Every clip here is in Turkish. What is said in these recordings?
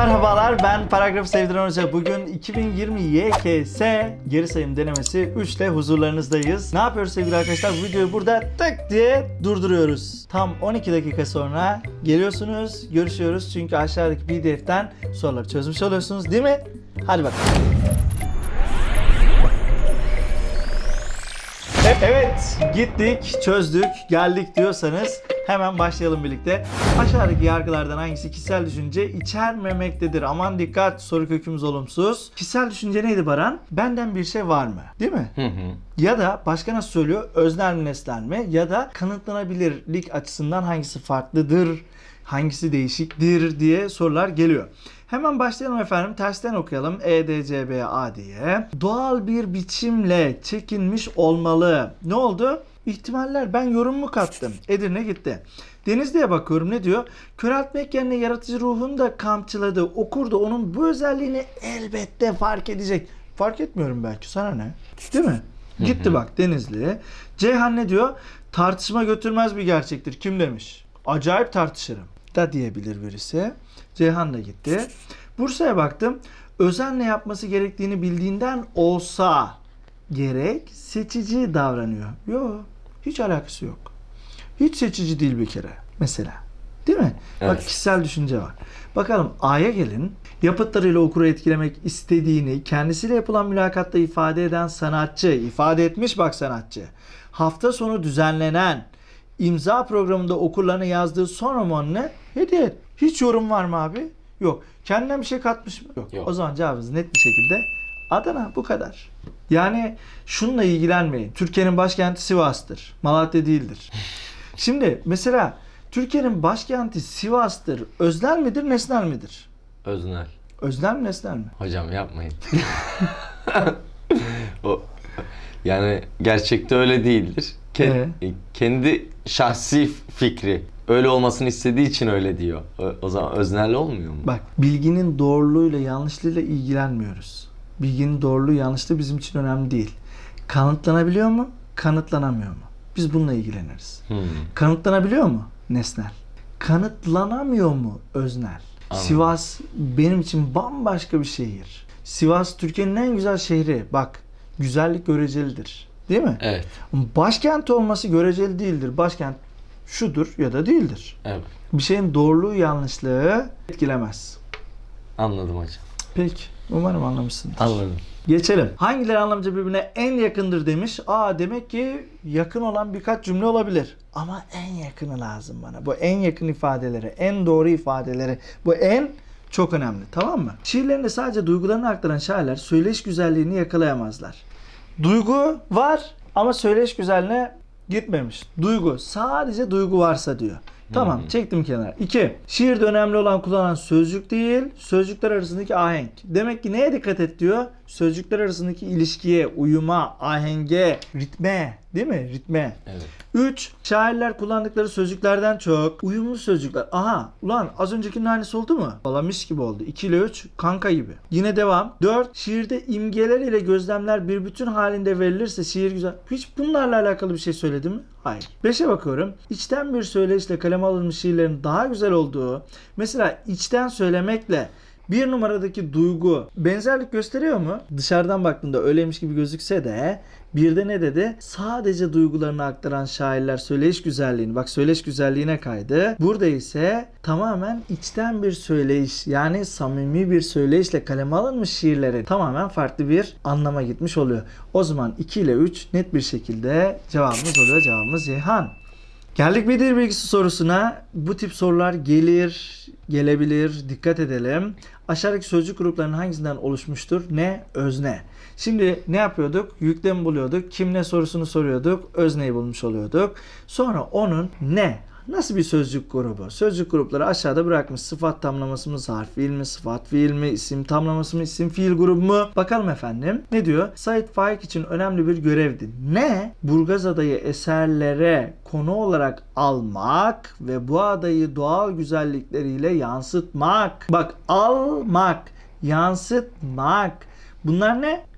Merhabalar, ben Paragrafı Sevdiren Hoca. Bugün 2020 YKS geri sayım denemesi 3 ile huzurlarınızdayız. Ne yapıyoruz sevgili arkadaşlar? Bu videoyu burada tık diye durduruyoruz. Tam 12 dakika sonra geliyorsunuz, görüşüyoruz. Çünkü aşağıdaki PDF'den soruları çözmüş oluyorsunuz, değil mi? Hadi bakalım. Evet, gittik, çözdük, geldik diyorsanız hemen başlayalım birlikte. Aşağıdaki yargılardan hangisi kişisel düşünce içermemektedir? Aman dikkat, soru kökümüz olumsuz. Kişisel düşünce neydi Baran? Benden bir şey var mı? Değil mi? Ya da başka nasıl söylüyor? Öznel mi nesnel mi? Ya da kanıtlanabilirlik açısından hangisi farklıdır? Hangisi değişiktir diye sorular geliyor. Hemen başlayalım efendim. Tersten okuyalım. EDCBA diye. Doğal bir biçimle çekilmiş olmalı. Ne oldu? İhtimaller. Ben yorum mu kattım? Edirne gitti. Denizli'ye bakıyorum. Ne diyor? Köreltmek yerine yaratıcı ruhunu da kamçıladı. Okur da onun bu özelliğini elbette fark edecek. Fark etmiyorum belki. Sana ne? Değil mi? Gitti bak Denizli'ye. Ceyhan ne diyor? Tartışma götürmez bir gerçektir. Kim demiş? Acayip tartışırım da diyebilir birisi. Ceyhan da gitti. Bursa'ya baktım. Özenle yapması gerektiğini bildiğinden olsa gerek seçici davranıyor. Yok. Hiç alakası yok. Hiç seçici değil bir kere. Mesela. Değil mi? Evet. Bak kişisel düşünce var. Bakalım A'ya gelin. Yapıtlarıyla okuru etkilemek istediğini kendisiyle yapılan mülakatta ifade eden sanatçı. İfade etmiş bak sanatçı. Hafta sonu düzenlenen imza programında okurlarına yazdığı son romanını hediye et. Hiç yorum var mı abi? Yok. Kendinden bir şey katmış mı? Yok. O zaman cevabınız net bir şekilde Adana. Bu kadar. Yani şununla ilgilenmeyin. Türkiye'nin başkenti Sivas'tır. Malatya değildir. Şimdi mesela Türkiye'nin başkenti Sivas'tır. Öznel midir, nesnel midir? Öznel. Öznel mi, nesnel mi? Hocam yapmayın. Yani gerçekte öyle değildir. Kendi şahsi fikri. Öyle olmasını istediği için öyle diyor. O zaman öznel olmuyor mu? Bak, bilginin doğruluğuyla yanlışlığıyla ilgilenmiyoruz. Bilginin doğruluğu yanlışlığı bizim için önemli değil. Kanıtlanabiliyor mu? Kanıtlanamıyor mu? Biz bununla ilgileniriz. Kanıtlanabiliyor mu? Nesnel. Kanıtlanamıyor mu? Öznel. Anladım. Sivas benim için bambaşka bir şehir. Sivas Türkiye'nin en güzel şehri. Bak, güzellik görecelidir. Değil mi? Evet. Başkent olması göreceli değildir. Başkent şudur ya da değildir. Evet. Bir şeyin doğruluğu yanlışlığı etkilemez. Anladım hocam. Peki. Umarım anlamışsındır. Anladım. Geçelim. Hangileri anlamca birbirine en yakındır demiş. Demek ki yakın olan birkaç cümle olabilir. Ama en yakını lazım bana. Bu en yakın ifadeleri, en doğru ifadeleri. Bu en çok önemli. Tamam mı? Şiirlerinde sadece duygularını aktaran şairler söyleyiş güzelliğini yakalayamazlar. Duygu var ama söyleyiş güzelliğine gitmemiş. Duygu. Sadece duygu varsa diyor. Tamam, çektim kenara. 2. Şiirde önemli olan kullanılan sözcük değil, sözcükler arasındaki ahenk. Demek ki neye dikkat et diyor? Sözcükler arasındaki ilişkiye, uyuma, ahenge, ritme. Değil mi? Ritme. Evet. 3. Şairler kullandıkları sözcüklerden çok uyumlu sözcükler. Aha, ulan az öncekinin aynısı oldu mu? Valla mis gibi oldu. 2 ile 3 kanka gibi. Yine devam. 4. Şiirde imgeler ile gözlemler bir bütün halinde verilirse şiir güzel. Hiç bunlarla alakalı bir şey söyledi mi? Hayır. 5'e bakıyorum. İçten bir söyleyişle kaleme alınmış şiirlerin daha güzel olduğu, mesela içten söylemekle bir numaradaki duygu benzerlik gösteriyor mu? Dışarıdan baktığında öyleymiş gibi gözükse de bir de ne dedi? Sadece duygularını aktaran şairler söyleyiş güzelliğini, bak söyleyiş güzelliğine kaydı. Burada ise tamamen içten bir söyleyiş, yani samimi bir söyleyişle kaleme alınmış şiirleri tamamen farklı bir anlama gitmiş oluyor. O zaman 2 ile 3 net bir şekilde cevabımız oluyor. Cevabımız Ceyhan. Geldik bir dil bilgisi sorusuna. Bu tip sorular gelebilir. Dikkat edelim. Aşağıdaki sözcük gruplarının hangisinden oluşmuştur? Ne? Özne. Şimdi ne yapıyorduk? Yüklemi buluyorduk. Kim ne sorusunu soruyorduk. Özneyi bulmuş oluyorduk. Sonra onun ne? Nasıl bir sözcük grubu? Sözcük grupları aşağıda bırakmış. Sıfat tamlaması mı, zarf fiil mi, sıfat fiil mi, isim tamlaması mı, isim fiil grubu mu? Bakalım efendim. Ne diyor? Sait Faik için önemli bir görevdi. Ne? Burgaz adayı eserlere konu olarak almak ve bu adayı doğal güzellikleriyle yansıtmak. Bak, almak, yansıtmak. Bunlar ne?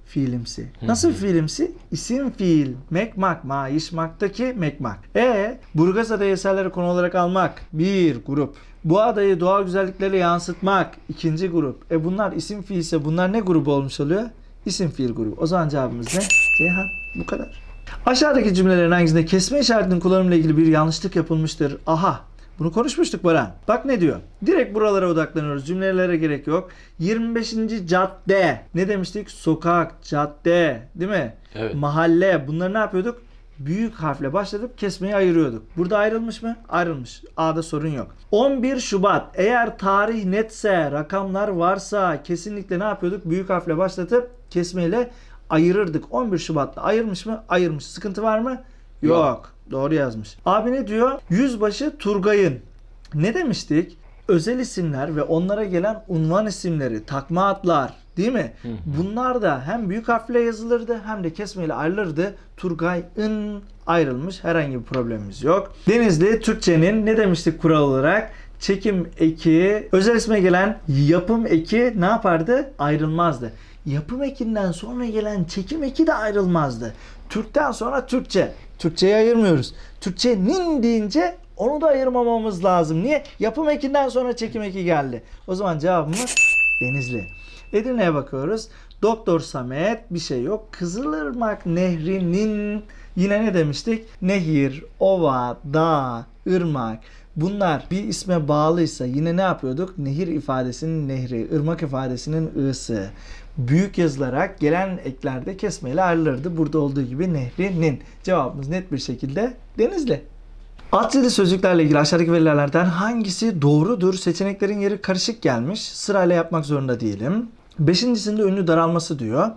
fiilimsi. Nasıl bir fiilimsi? İsim fiil. Mekmak, maişmaktaki mekmak. Burgaz Adayı eserleri konu olarak almak. Bir grup. Bu adayı doğal güzelliklerle yansıtmak. İkinci grup. Bunlar isim fiilse bunlar ne grubu olmuş oluyor? İsim fiil grubu. O zaman cevabımız ne? Ceyhan. Bu kadar. Aşağıdaki cümlelerin hangisinde kesme işaretinin kullanımıyla ilgili bir yanlışlık yapılmıştır? Aha. Bunu konuşmuştuk Baran. Bak ne diyor? Direkt buralara odaklanıyoruz. Cümlelere gerek yok. 25. cadde. Ne demiştik? Sokak, cadde, değil mi? Evet. Mahalle. Bunları ne yapıyorduk? Büyük harfle başlatıp kesmeyi ayırıyorduk. Burada ayrılmış mı? Ayrılmış. A'da sorun yok. 11 Şubat. Eğer tarih netse, rakamlar varsa kesinlikle ne yapıyorduk? Büyük harfle başlatıp kesmeyle ayırırdık. 11 Şubat'ta ayırmış mı? Ayırmış. Sıkıntı var mı? Yok. Doğru yazmış. Abi ne diyor? Yüzbaşı Turgay'ın. Ne demiştik? Özel isimler ve onlara gelen unvan isimleri, takma adlar, değil mi? Bunlar da hem büyük harfle yazılırdı hem de kesmeyle ayrılırdı. Turgay'ın ayrılmış. Herhangi bir problemimiz yok. Denizli Türkçenin ne demiştik kural olarak? Çekim eki, özel isme gelen yapım eki ne yapardı? Ayrılmazdı. Yapım ekinden sonra gelen çekim eki de ayrılmazdı. Türk'ten sonra Türkçe. Türkçeyi ayırmıyoruz. Türkçenin deyince onu da ayırmamamız lazım. Niye? Yapım ekinden sonra çekim eki geldi. O zaman cevabımız Denizli. Edirne'ye bakıyoruz. Doktor Samet bir şey yok. Kızılırmak Nehri'nin yine ne demiştik? Nehir, ova, dağ, ırmak. Bunlar bir isme bağlıysa yine ne yapıyorduk? Nehir ifadesinin nehri, ırmak ifadesinin ı'sı. Büyük yazılarak gelen eklerde kesmeyle ayrılırdı. Burada olduğu gibi Nehri'nin. Cevabımız net bir şekilde Denizli. Alt sözcüklerle ilgili aşağıdaki verilerden hangisi doğrudur? Seçeneklerin yeri karışık gelmiş. Sırayla yapmak zorunda değilim. Beşincisinde ünlü daralması diyor.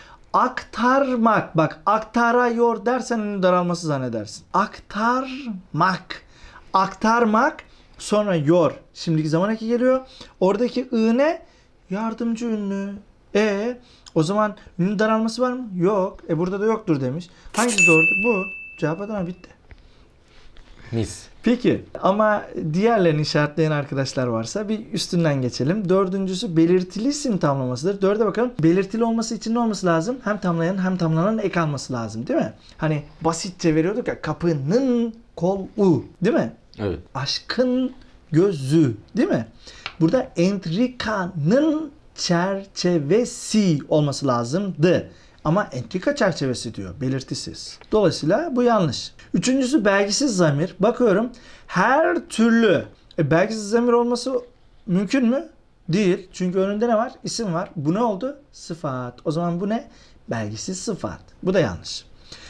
Aktarmak. Bak aktarıyor dersen ünlü daralması zannedersin. Aktarmak. Aktarmak. Sonra yor. Şimdiki zaman eki geliyor. Oradaki ı ne? Yardımcı ünlü. O zaman ünlü daralması var mı? Yok. Burada da yoktur demiş. Hangisi doğrudur? Bu. Cevap Adana bitti. Mis. Peki ama diğerlerini işaretleyen arkadaşlar varsa bir üstünden geçelim. Dördüncüsü belirtili isim tamlamasıdır. Dörde bakalım. Belirtili olması için ne olması lazım? Hem tamlayan hem tamlanan ek alması lazım değil mi? Hani basitçe veriyorduk ya kapının kolu değil mi? Evet. Aşkın gözü değil mi? Burada entrikanın çerçevesi olması lazımdı. Ama entrika çerçevesi diyor. Belirtisiz. Dolayısıyla bu yanlış. Üçüncüsü belgisiz zamir. Bakıyorum. Her türlü. Belgisiz zamir olması mümkün mü? Değil. Çünkü önünde ne var? İsim var. Bu ne oldu? Sıfat. O zaman bu ne? Belgisiz sıfat. Bu da yanlış.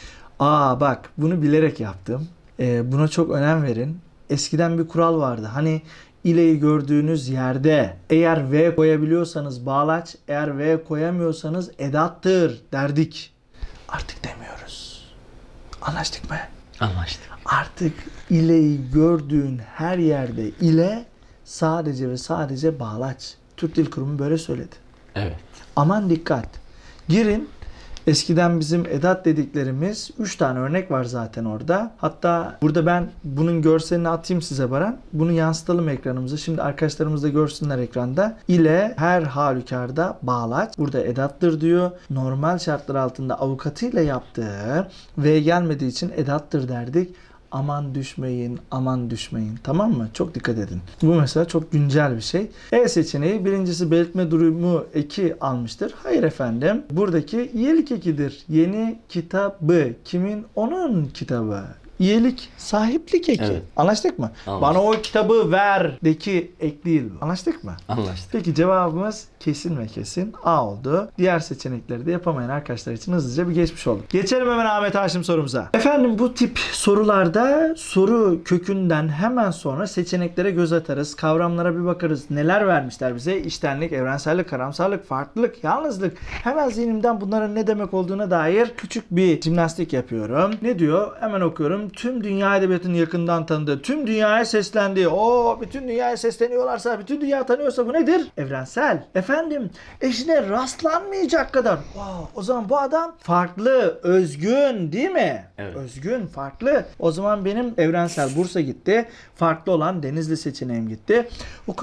Bak bunu bilerek yaptım. Buna çok önem verin. Eskiden bir kural vardı. Hani ileyi gördüğünüz yerde eğer V koyabiliyorsanız bağlaç, eğer V koyamıyorsanız edattır derdik. Artık demiyoruz. Anlaştık mı? Anlaştık. Artık ileyi gördüğün her yerde ile sadece ve sadece bağlaç. Türk Dil Kurumu böyle söyledi. Evet. Aman dikkat. Girin. Eskiden bizim edat dediklerimiz 3 tane örnek var zaten orada. Hatta burada ben bunun görselini atayım size Baran. Bunu yansıtalım ekranımıza. Şimdi arkadaşlarımız da görsünler ekranda. İle her halükarda bağlaç. Burada edattır diyor. Normal şartlar altında avukatıyla yaptığı ve gelmediği için edattır derdik. Aman düşmeyin, aman düşmeyin. Tamam mı? Çok dikkat edin. Bu mesela çok güncel bir şey. E seçeneği birincisi belirtme durumu eki almıştır. Hayır efendim. Buradaki iyilik ekidir. Yeni kitabı. Kimin? Onun kitabı. İyilik, sahiplik eki. Evet. Anlaştık mı? Anlaştık. Bana o kitabı ver deki ek değil bu. Anlaştık mı? Anlaştık. Peki cevabımız kesin ve kesin A oldu. Diğer seçenekleri de yapamayan arkadaşlar için hızlıca bir geçmiş olduk. Geçelim hemen Ahmet Haşim sorumuza. Efendim bu tip sorularda soru kökünden hemen sonra seçeneklere göz atarız. Kavramlara bir bakarız. Neler vermişler bize? İçtenlik, evrensellik, karamsarlık, farklılık, yalnızlık. Hemen zihnimden bunların ne demek olduğuna dair küçük bir jimnastik yapıyorum. Ne diyor? Hemen okuyorum. Tüm dünya edebiyatını yakından tanıdı. Tüm dünyaya seslendi. Bütün dünyaya sesleniyorlarsa, bütün dünya tanıyorsa bu nedir? Evrensel. Efendim eşine rastlanmayacak kadar. O zaman bu adam farklı, özgün değil mi? Evet. Özgün, farklı. O zaman benim evrensel Bursa gitti. Farklı olan Denizli seçeneğim gitti.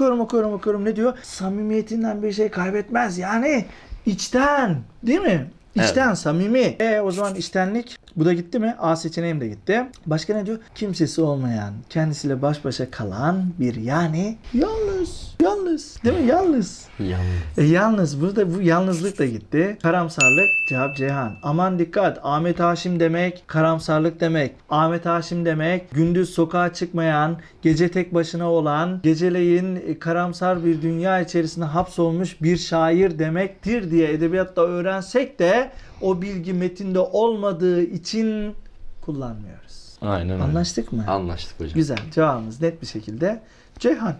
Okuyorum. Ne diyor? Samimiyetinden bir şey kaybetmez. Yani içten değil mi? İçten, samimi. O zaman içtenlik. Bu da gitti mi? A seçeneğim de gitti. Başka ne diyor? Kimsesi olmayan, kendisiyle baş başa kalan bir, yani yalnız. Yalnız. Değil mi? Yalnız. Yalnız. Burada bu yalnızlık da gitti. Karamsarlık. Cevap Ceyhan. Aman dikkat. Ahmet Haşim demek karamsarlık demek. Ahmet Haşim demek gündüz sokağa çıkmayan, gece tek başına olan, geceleyin karamsar bir dünya içerisinde hapsolmuş bir şair demektir diye edebiyatta öğrensek de o bilgi metinde olmadığı için kullanmıyoruz. Aynen öyle. Anlaştık mı? Anlaştık hocam. Güzel. Cevabımız net bir şekilde Ceyhan.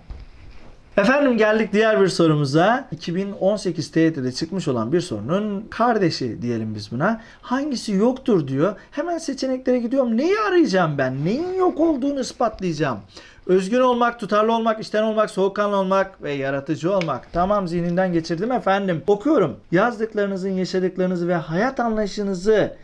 Efendim geldik diğer bir sorumuza. 2018 TYT'de çıkmış olan bir sorunun kardeşi diyelim biz buna. Hangisi yoktur diyor. Hemen seçeneklere gidiyorum. Neyi arayacağım ben? Neyin yok olduğunu ispatlayacağım. Özgün olmak, tutarlı olmak, içten olmak, soğukkanlı olmak ve yaratıcı olmak. Tamam, zihninden geçirdim efendim. Okuyorum. Yazdıklarınızın, yaşadıklarınızı ve hayat anlayışınızı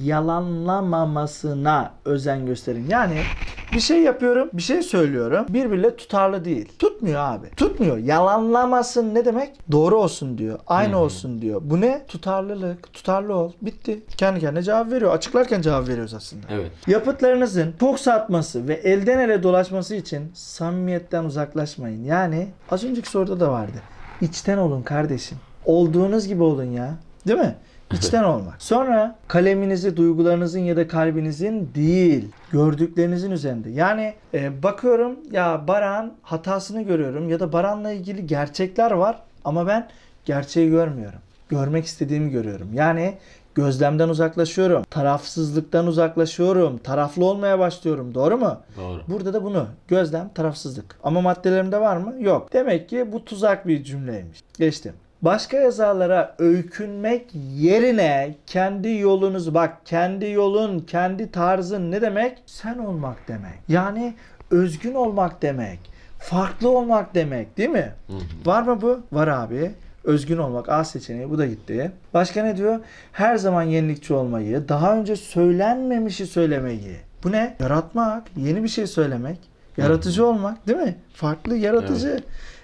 yalanlamamasına özen gösterin. Yani bir şey yapıyorum, bir şey söylüyorum. Birbiriyle tutarlı değil. Tutmuyor abi. Tutmuyor. Yalanlamasın ne demek? Doğru olsun diyor. Aynı olsun diyor. Bu ne? Tutarlılık. Tutarlı ol. Bitti. Kendi kendine cevap veriyor. Açıklarken cevap veriyoruz aslında. Evet. Yapıtlarınızın çok satması ve elden ele dolaşması için samimiyetten uzaklaşmayın. Yani az önceki soruda da vardı. İçten olun kardeşim. Olduğunuz gibi olun ya. Değil mi? İçten olmak. Sonra kaleminizi duygularınızın ya da kalbinizin değil, gördüklerinizin üzerinde. Yani bakıyorum ya Barak'ın hatasını görüyorum ya da Baran'la ilgili gerçekler var ama ben gerçeği görmüyorum. Görmek istediğimi görüyorum. Yani gözlemden uzaklaşıyorum. Tarafsızlıktan uzaklaşıyorum. Taraflı olmaya başlıyorum. Doğru mu? Doğru. Burada da bunu. Gözlem, tarafsızlık. Ama maddelerimde var mı? Yok. Demek ki bu tuzak bir cümleymiş. Geçtim. Başka yazarlara öykünmek yerine kendi yolunuzu, bak kendi yolun, kendi tarzın ne demek? Sen olmak demek. Yani özgün olmak demek. Farklı olmak demek, değil mi? Var mı bu? Var abi. Özgün olmak A seçeneği, bu da gitti. Başka ne diyor? Her zaman yenilikçi olmayı, daha önce söylenmemişi söylemeyi. Bu ne? Yaratmak, yeni bir şey söylemek, yaratıcı olmak, değil mi? Farklı, yaratıcı. Evet.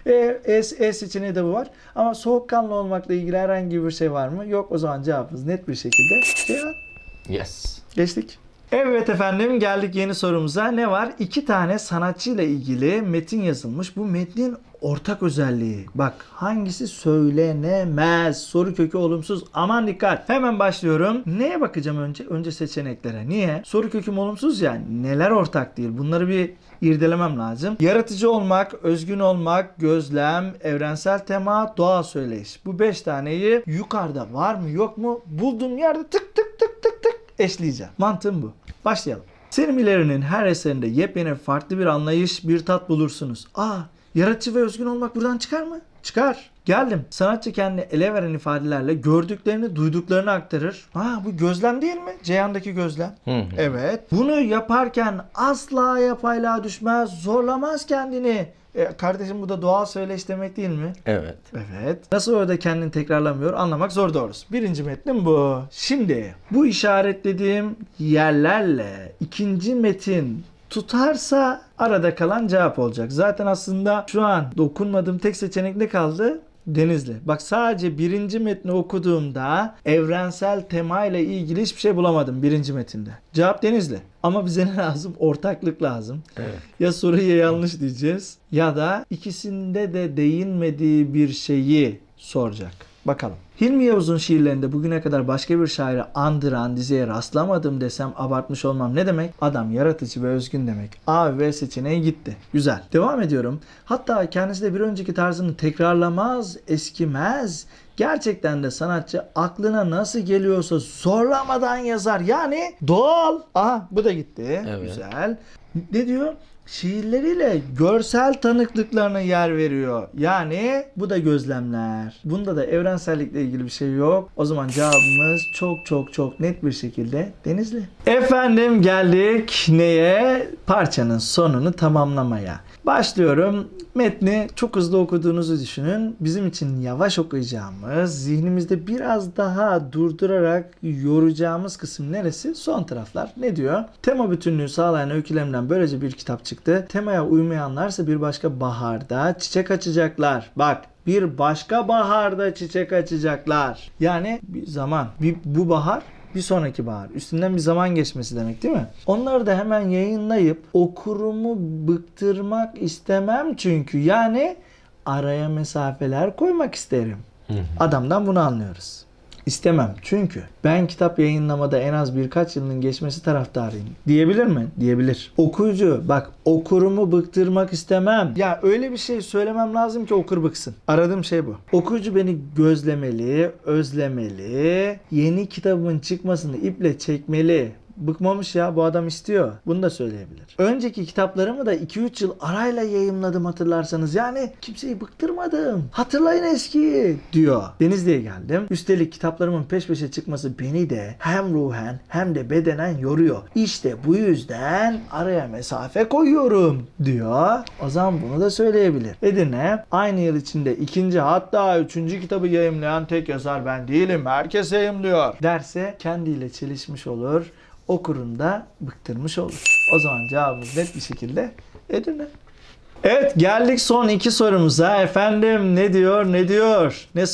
E seçeneği de bu var. Ama soğukkanlı olmakla ilgili herhangi bir şey var mı? Yok. O zaman cevabımız net bir şekilde Ceyhan. Yes. Geçtik. Evet efendim, geldik yeni sorumuza. Ne var? 2 tane sanatçıyla ilgili metin yazılmış. Bu metnin ortak özelliği. Bak, hangisi söylenemez? Soru kökü olumsuz. Aman dikkat. Hemen başlıyorum. Neye bakacağım önce? Önce seçeneklere. Niye? Soru köküm olumsuz ya. Neler ortak değil? Bunları bir irdelemem lazım. Yaratıcı olmak, özgün olmak, gözlem, evrensel tema, doğa söyleyiş. Bu 5 taneyi yukarıda var mı yok mu? Bulduğum yerde tık tık tık tık tık eşleyeceğim. Mantığım bu. Başlayalım. Selim İleri'nin her eserinde yepyeni farklı bir anlayış, bir tat bulursunuz. Yaratıcı ve özgün olmak buradan çıkar mı? Çıkar. Geldim. Sanatçı kendini ele veren ifadelerle gördüklerini, duyduklarını aktarır. Bu gözlem değil mi? Ceyhan'daki gözlem. Evet. Bunu yaparken asla yapaylığa düşmez, zorlamaz kendini. Kardeşim, bu da doğal söyleyiş demek değil mi? Evet. Evet. Nasıl orada kendini tekrarlamıyor? Anlamak zor doğrusu. Birinci metnim bu. Şimdi bu işaretlediğim yerlerle ikinci metin tutarsa arada kalan cevap olacak. Zaten aslında şu an dokunmadığım tek seçenek ne kaldı? Denizli. Bak, sadece birinci metni okuduğumda evrensel tema ile ilgili hiçbir şey bulamadım birinci metinde. Cevap Denizli. Ama bize ne lazım? Ortaklık lazım. Evet. Ya soruyu yanlış diyeceğiz ya da ikisinde de değinmediği bir şeyi soracak. Bakalım. Hilmi Yavuz'un şiirlerinde bugüne kadar başka bir şairi andıran diziye rastlamadım desem abartmış olmam. Ne demek? Adam yaratıcı ve özgün demek. A ve B seçeneği gitti. Güzel. Devam ediyorum. Hatta kendisi de bir önceki tarzını tekrarlamaz, eskimez. Gerçekten de sanatçı aklına nasıl geliyorsa zorlamadan yazar. Yani doğal. Bu da gitti. Evet. Güzel. Ne diyor? Şiirleriyle görsel tanıklıklarına yer veriyor. Yani bu da gözlemler. Bunda da evrensellikle ilgili bir şey yok. O zaman cevabımız çok çok çok net bir şekilde Denizli. Efendim, geldik neye? Parçanın sonunu tamamlamaya. Başlıyorum. Metni çok hızlı okuduğunuzu düşünün. Bizim için yavaş okuyacağımız, zihnimizde biraz daha durdurarak yoracağımız kısım neresi? Son taraflar. Ne diyor? Tema bütünlüğü sağlayan öykülerimden böylece bir kitap çıktı. Temaya uymayanlarsa bir başka baharda çiçek açacaklar. Bak, bir başka baharda çiçek açacaklar. Yani bir zaman, bu bahar bir sonraki bahar. Üstünden bir zaman geçmesi demek değil mi? Onları da hemen yayınlayıp okurumu bıktırmak istemem çünkü. Yani araya mesafeler koymak isterim. Adamdan bunu anlıyoruz. İstemem. Çünkü ben kitap yayınlamada en az birkaç yılın geçmesi taraftarıyım. Diyebilir mi? Diyebilir. Okuyucu, bak, okurumu bıktırmak istemem. Ya öyle bir şey söylemem lazım ki okur bıksın. Aradığım şey bu. Okuyucu beni gözlemeli, özlemeli, yeni kitabımın çıkmasını iple çekmeli. Bıkmamış ya, bu adam istiyor. Bunu da söyleyebilir. Önceki kitaplarımı da 2-3 yıl arayla yayımladım hatırlarsanız. Yani kimseyi bıktırmadım. Hatırlayın eskiyi diyor. Denizli'ye geldim. Üstelik kitaplarımın peş peşe çıkması beni de hem ruhen hem de bedenen yoruyor. İşte bu yüzden araya mesafe koyuyorum diyor. O zaman bunu da söyleyebilir. Edirne aynı yıl içinde 2. hatta 3. kitabı yayımlayan tek yazar ben değilim. Herkes yayımlıyor derse kendiyle çelişmiş olur. Okurun da bıktırmış olur. O zaman cevabımız net bir şekilde Edirne. Evet, geldik son 2 sorumuza. Efendim ne diyor? Ne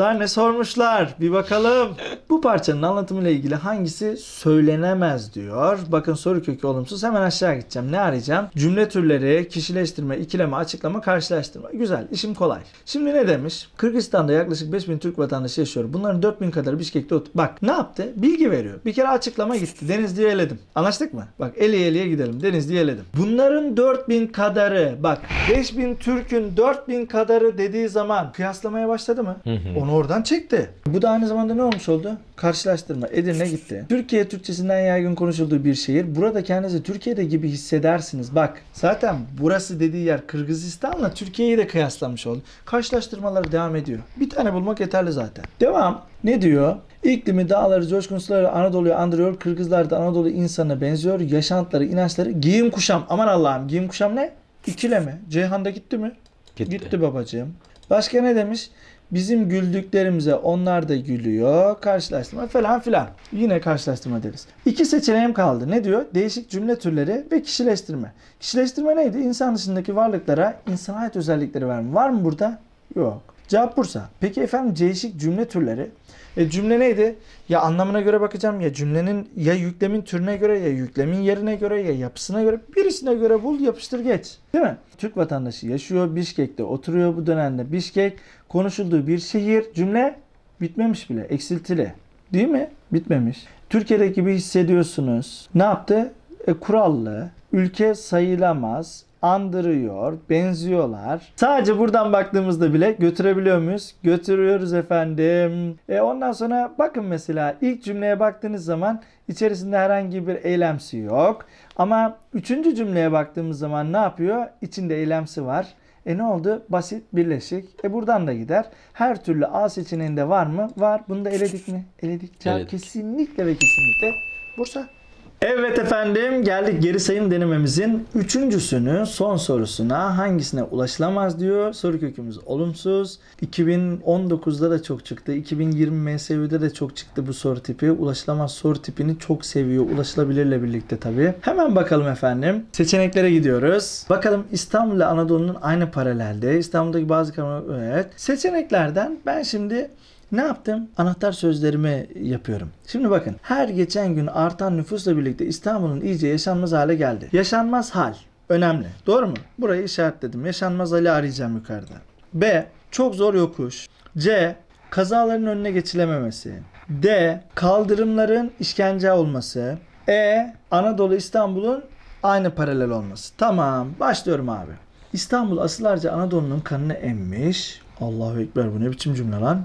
sormuşlar? Bir bakalım. Bu parçanın anlatımıyla ilgili hangisi söylenemez diyor. Bakın soru kökü olumsuz. Hemen aşağı gideceğim. Ne arayacağım? Cümle türleri, kişileştirme, ikileme, açıklama, karşılaştırma. Güzel. İşim kolay. Şimdi ne demiş? Kırgızistan'da yaklaşık 5000 Türk vatandaşı yaşıyor. Bunların 4000 kadarı Bişkek'te Bak ne yaptı? Bilgi veriyor. Bir kere açıklama gitti. Denizli'yi eledim. Anlaştık mı? Bak eliye gidelim. Denizli'yi eledim. Bunların 4000 kadarı. Bak 5000 Türk'ün 4000 kadarı dediği zaman kıyaslamaya başladı mı? Onu oradan çekti. Bu da aynı zamanda ne olmuş oldu? Karşılaştırma. Edirne gitti. Türkiye Türkçesinden yaygın konuşulduğu bir şehir. Burada kendinizi Türkiye'de gibi hissedersiniz. Bak zaten burası dediği yer Kırgızistan'la Türkiye'yi de kıyaslamış oldu. Karşılaştırmaları devam ediyor. Bir tane bulmak yeterli zaten. Devam. Ne diyor? İklimi, dağları, coşkun suları Anadolu'yu andırıyor. Kırgızlar da Anadolu insanına benziyor. Yaşantıları, inançları, giyim kuşam. Aman Allah'ım, giyim kuşam ne? İkileme. Ceyhan'da gitti mi? Gitti babacığım. Başka ne demiş? Bizim güldüklerimize onlar da gülüyor. Karşılaştırma falan filan. Yine karşılaştırma deriz. 2 seçeneğim kaldı. Ne diyor? Değişik cümle türleri ve kişileştirme. Kişileştirme neydi? İnsan dışındaki varlıklara insana ait özellikleri verme. Var mı burada? Yok. Cevap Bursa. Peki efendim değişik cümle türleri? Cümle neydi? Ya anlamına göre bakacağım, ya cümlenin ya yüklemin türüne göre, ya yüklemin yerine göre, ya yapısına göre, birisine göre bul, yapıştır geç. Değil mi? Türk vatandaşı yaşıyor, Bişkek'te oturuyor bu dönemde. Bişkek konuşulduğu bir şehir. Cümle bitmemiş bile. Eksiltili. Değil mi? Bitmemiş. Türkiye'deki gibi hissediyorsunuz. Ne yaptı? Kurallı. Ülke sayılamaz. Andırıyor, benziyorlar. Sadece buradan baktığımızda bile götürebiliyor muyuz? Götürüyoruz efendim. Ondan sonra bakın mesela ilk cümleye baktığınız zaman içerisinde herhangi bir eylemsi yok. Ama 3. cümleye baktığımız zaman ne yapıyor? İçinde eylemsi var. Ne oldu? Basit, birleşik. Buradan da gider. Her türlü A seçeneğinde var mı? Var. Bunu da eledik mi? Eledik. Cevap kesinlikle ve kesinlikle Bursa. Evet efendim, geldik geri sayım denememizin 3.'sünü, son sorusuna. Hangisine ulaşılamaz diyor. Soru kökümüz olumsuz. 2019'da da çok çıktı. 2020 MSÜ'de de çok çıktı bu soru tipi. Ulaşılamaz soru tipini çok seviyor. Ulaşılabilirle birlikte tabii. Hemen bakalım efendim. Seçeneklere gidiyoruz. Bakalım İstanbul ile Anadolu'nun aynı paralelde. İstanbul'daki bazı evet. Seçeneklerden ben şimdi ne yaptım? Anahtar sözlerimi yapıyorum. Şimdi bakın. Her geçen gün artan nüfusla birlikte İstanbul'un iyice yaşanmaz hale geldi. Yaşanmaz hal. Önemli. Doğru mu? Burayı işaretledim. Yaşanmaz hali arayacağım yukarıda. B. Çok zor yokuş. C. Kazaların önüne geçilememesi. D. Kaldırımların işkence olması. E. Anadolu İstanbul'un aynı paralel olması. Tamam. Başlıyorum abi. İstanbul asırlarca Anadolu'nun kanını emmiş. Allahu Ekber, bu ne biçim cümle lan?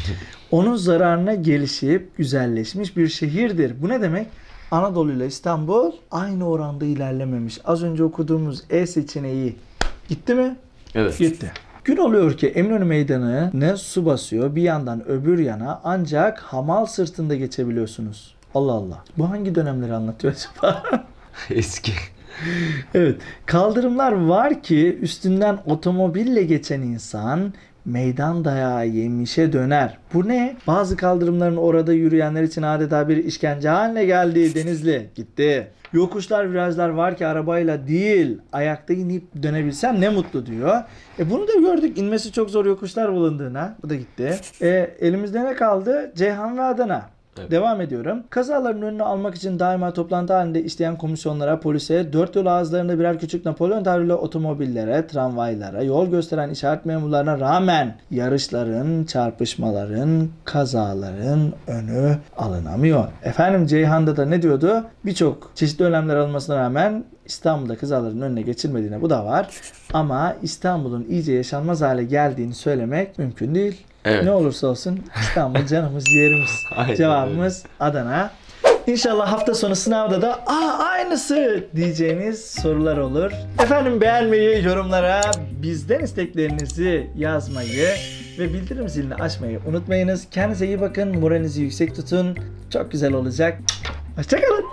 Onun zararına gelişip güzelleşmiş bir şehirdir. Bu ne demek? Anadolu ile İstanbul aynı oranda ilerlememiş. Az önce okuduğumuz E seçeneği gitti mi? Evet. Gitti. Gün oluyor ki Eminönü Meydanı'na su basıyor. Bir yandan öbür yana ancak hamal sırtında geçebiliyorsunuz. Allah Allah. Bu hangi dönemleri anlatıyor acaba? Eski. Evet. Kaldırımlar var ki üstünden otomobille geçen insan meydan dayağı yemişe döner. Bu ne? Bazı kaldırımların orada yürüyenler için adeta bir işkence haline geldi. Denizli gitti. Yokuşlar, virajlar var ki arabayla değil, ayakta inip dönebilsem ne mutlu diyor. Bunu da gördük. İnmesi çok zor yokuşlar bulunduğuna. Bu da gitti. Elimizde ne kaldı? Ceyhan ve Adana. Evet. Devam ediyorum. Kazaların önünü almak için daima toplantı halinde işleyen komisyonlara, polise, dört yol ağızlarında birer küçük Napolyon tavrıyla otomobillere, tramvaylara, yol gösteren işaret memurlarına rağmen yarışların, çarpışmaların, kazaların önü alınamıyor. Efendim Ceyhan'da da ne diyordu? Birçok çeşitli önlemler alınmasına rağmen İstanbul'da kazaların önüne geçilmediğine bu da var. Ama İstanbul'un iyice yaşanmaz hale geldiğini söylemek mümkün değil. Evet. Ne olursa olsun İstanbul canımız, ciğerimiz. Cevabımız Adana. İnşallah hafta sonu sınavda da aynısı diyeceğiniz sorular olur. Efendim beğenmeyi, yorumlara bizden isteklerinizi yazmayı ve bildirim zilini açmayı unutmayınız. Kendinize iyi bakın, moralinizi yüksek tutun. Çok güzel olacak. Hoşçakalın.